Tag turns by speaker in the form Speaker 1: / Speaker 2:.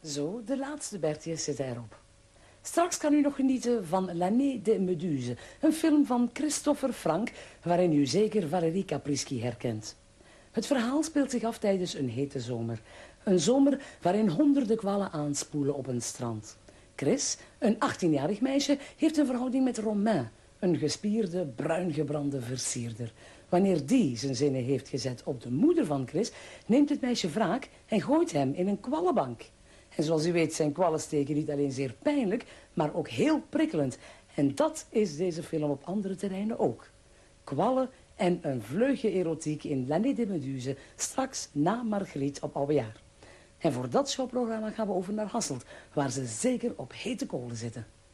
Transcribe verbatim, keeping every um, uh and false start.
Speaker 1: Zo, de laatste Bertjes zit erop. Straks kan u nog genieten van L'année des Méduses, een film van Christopher Frank, waarin u zeker Valérie Caprisky herkent. Het verhaal speelt zich af tijdens een hete zomer. Een zomer waarin honderden kwallen aanspoelen op een strand. Chris, een achttienjarig meisje, heeft een verhouding met Romain, een gespierde, bruingebrande versierder. Wanneer die zijn zinnen heeft gezet op de moeder van Chris, neemt het meisje wraak en gooit hem in een kwallenbank. En zoals u weet zijn kwallensteken niet alleen zeer pijnlijk, maar ook heel prikkelend. En dat is deze film op andere terreinen ook. Kwallen en een vleugje erotiek in L'année des Méduses, straks na Marguerite op Oudejaar. En voor dat showprogramma gaan we over naar Hasselt, waar ze zeker op hete kolen zitten.